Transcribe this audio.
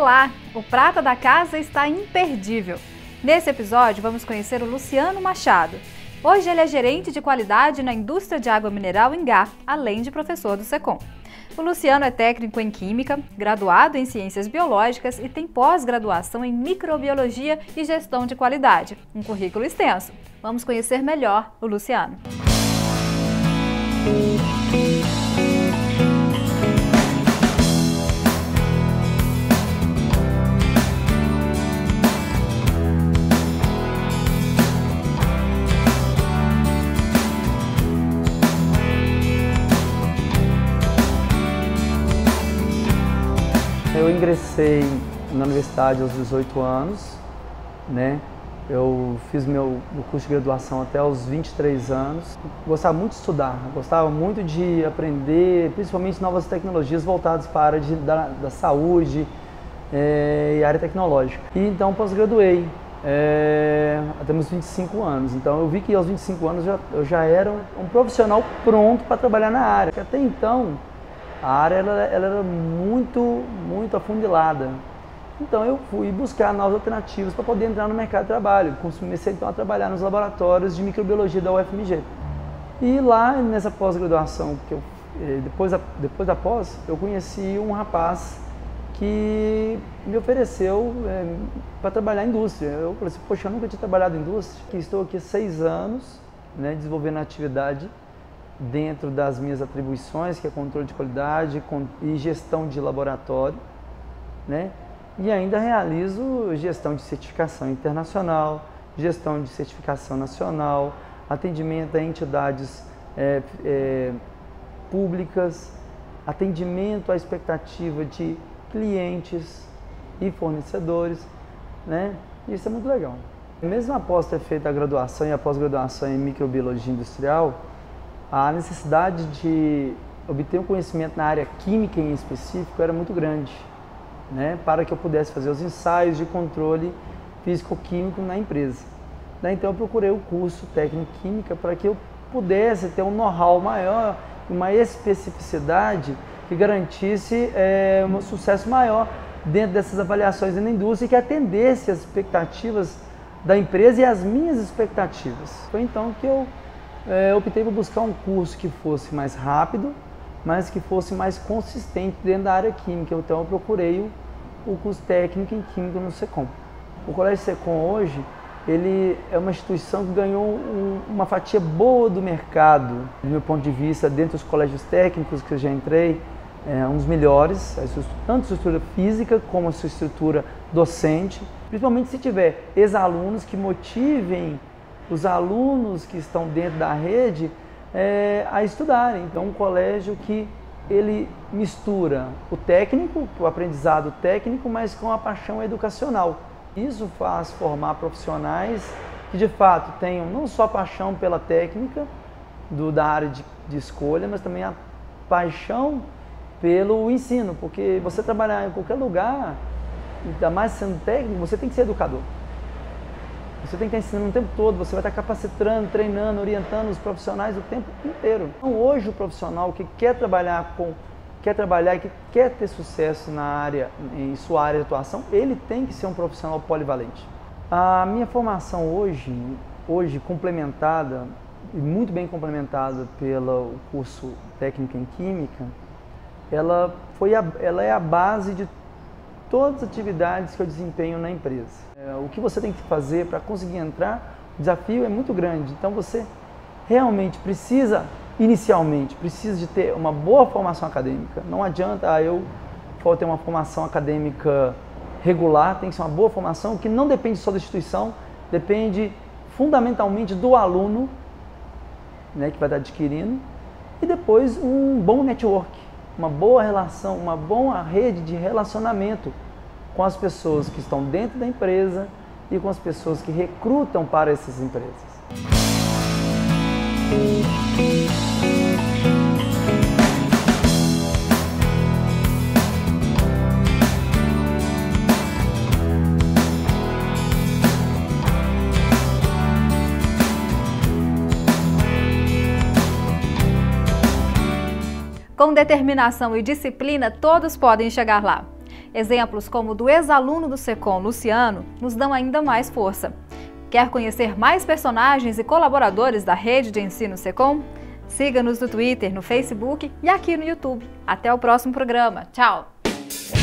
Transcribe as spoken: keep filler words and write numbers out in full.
Olá! O Prata da Casa está imperdível. Nesse episódio vamos conhecer o Luciano Machado. Hoje ele é gerente de qualidade na indústria de água mineral em Gá, além de professor do SECOM. O Luciano é técnico em Química, graduado em Ciências Biológicas e tem pós-graduação em Microbiologia e Gestão de Qualidade. Um currículo extenso. Vamos conhecer melhor o Luciano. Eu ingressei na universidade aos dezoito anos, né? Eu fiz meu, meu curso de graduação até aos vinte e três anos. Gostava muito de estudar, gostava muito de aprender, principalmente novas tecnologias voltadas para a área de, da, da saúde é, e área tecnológica. E então pós-graduei é, até meus vinte e cinco anos. Então eu vi que aos vinte e cinco anos eu já, eu já era um, um profissional pronto para trabalhar na área. Até então, a área ela, ela era muito, muito afundilada. Então eu fui buscar novas alternativas para poder entrar no mercado de trabalho. Comecei então a trabalhar nos laboratórios de microbiologia da U F M G. E lá nessa pós-graduação, que eu, depois, da, depois da pós, eu conheci um rapaz que me ofereceu é, para trabalhar em indústria. Eu falei assim, poxa, eu nunca tinha trabalhado em indústria. Estou aqui há seis anos, né, desenvolvendo a atividade dentro das minhas atribuições, que é controle de qualidade e gestão de laboratório, né? E ainda realizo gestão de certificação internacional, gestão de certificação nacional, atendimento a entidades é, é, públicas, atendimento à expectativa de clientes e fornecedores, né? Isso é muito legal. Mesmo após ter feito a graduação e a pós-graduação em microbiologia industrial, a necessidade de obter um conhecimento na área química em específico era muito grande, né, para que eu pudesse fazer os ensaios de controle físico-químico na empresa. Daí, então eu procurei o curso técnico em química para que eu pudesse ter um know-how maior, uma especificidade que garantisse é, um sucesso maior dentro dessas avaliações na indústria e que atendesse as expectativas da empresa e as minhas expectativas. Foi então que eu É, optei por buscar um curso que fosse mais rápido, mas que fosse mais consistente dentro da área química. Então eu procurei o, o curso técnico em Química no SECOM. O Colégio SECOM hoje, ele é uma instituição que ganhou um, uma fatia boa do mercado, do meu ponto de vista, dentro dos colégios técnicos que eu já entrei, é um dos melhores, tanto a estrutura física como a sua estrutura docente, principalmente se tiver ex-alunos que motivem os alunos que estão dentro da rede é, a estudarem. Então, um colégio que ele mistura o técnico, o aprendizado técnico, mas com a paixão educacional. Isso faz formar profissionais que, de fato, tenham não só paixão pela técnica do, da área de, de escolha, mas também a paixão pelo ensino, porque você trabalhar em qualquer lugar, ainda mais sendo técnico, você tem que ser educador. Você tem que estar ensinando o tempo todo, você vai estar capacitando, treinando, orientando os profissionais o tempo inteiro. Então, hoje o profissional que quer trabalhar com, quer trabalhar e que quer ter sucesso na área, em sua área de atuação, ele tem que ser um profissional polivalente. A minha formação hoje, hoje complementada e muito bem complementada pelo curso técnico em Química, ela foi a, ela é a base de todas as atividades que eu desempenho na empresa. É, o que você tem que fazer para conseguir entrar, o desafio é muito grande. Então você realmente precisa, inicialmente, precisa de ter uma boa formação acadêmica. Não adianta ah, eu for ter uma formação acadêmica regular, tem que ser uma boa formação que não depende só da instituição, depende fundamentalmente do aluno, né, que vai estar adquirindo, e depois um bom network, uma boa relação, uma boa rede de relacionamento com as pessoas que estão dentro da empresa e com as pessoas que recrutam para essas empresas. Com determinação e disciplina, todos podem chegar lá. Exemplos como o do ex-aluno do SECOM, Luciano, nos dão ainda mais força. Quer conhecer mais personagens e colaboradores da rede de ensino SECOM? Siga-nos no Twitter, no Facebook e aqui no YouTube. Até o próximo programa. Tchau!